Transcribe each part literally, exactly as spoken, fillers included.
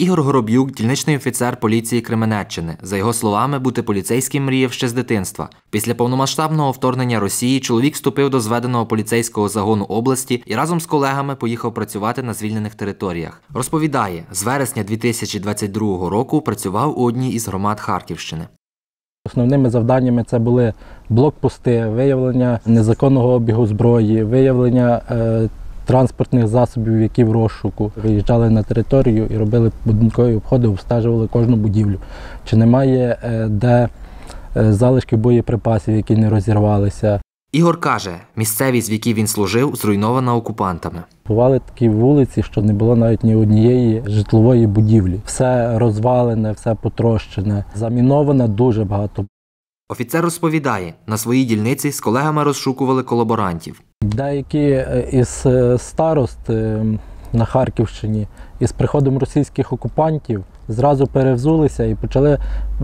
Ігор Гороб'юк – дільничний офіцер поліції Кременеччини. За його словами, бути поліцейським мріяв ще з дитинства. Після повномасштабного вторгнення Росії чоловік вступив до зведеного поліцейського загону області і разом з колегами поїхав працювати на звільнених територіях. Розповідає, з вересня дві тисячі двадцять другого року працював у одній із громад Харківщини. Основними завданнями це були блокпости, виявлення незаконного обігу зброї, виявлення е, транспортних засобів, які в розшуку. Виїжджали на територію і робили будинкові обходи, обстежували кожну будівлю. Чи немає е, де е, залишків боєприпасів, які не розірвалися. Ігор каже, місцевість, в якій він служив, зруйнована окупантами. Бували такі вулиці, що не було навіть ні однієї житлової будівлі. Все розвалене, все потрощене, заміноване дуже багато. Офіцер розповідає, на своїй дільниці з колегами розшукували колаборантів. Деякі із старост на Харківщині із приходом російських окупантів зразу перевзулися і почали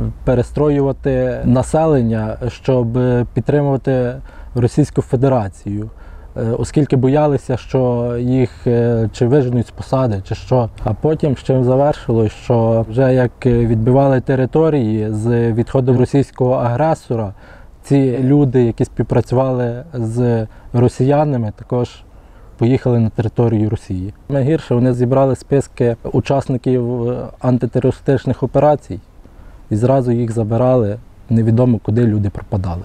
перестроювати населення, щоб підтримувати Російську Федерацію, оскільки боялися, що їх чи виженуть з посади, чи що. А потім з чим завершилось, що вже як відбивали території з відходом російського агресора, ці люди, які співпрацювали з росіянами, також поїхали на територію Росії. Найгірше, вони зібрали списки учасників антитерористичних операцій і зразу їх забирали, невідомо куди люди пропадали.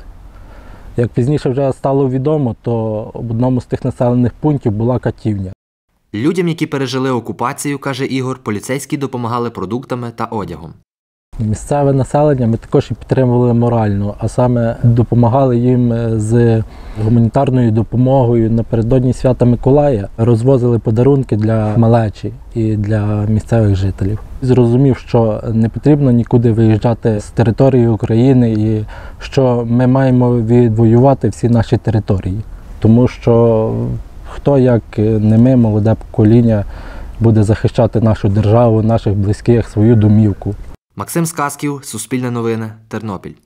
Як пізніше вже стало відомо, то в одному з тих населених пунктів була катівня. Людям, які пережили окупацію, каже Ігор, поліцейські допомагали продуктами та одягом. Місцеве населення ми також і підтримували морально, а саме допомагали їм з гуманітарною допомогою. Напередодні свята Миколая розвозили подарунки для малечі і для місцевих жителів. Зрозумів, що не потрібно нікуди виїжджати з території України і що ми маємо відвоювати всі наші території. Тому що хто, як не ми, молоде покоління, буде захищати нашу державу, наших близьких, свою домівку. Максим Сказків, Суспільне новини, Тернопіль.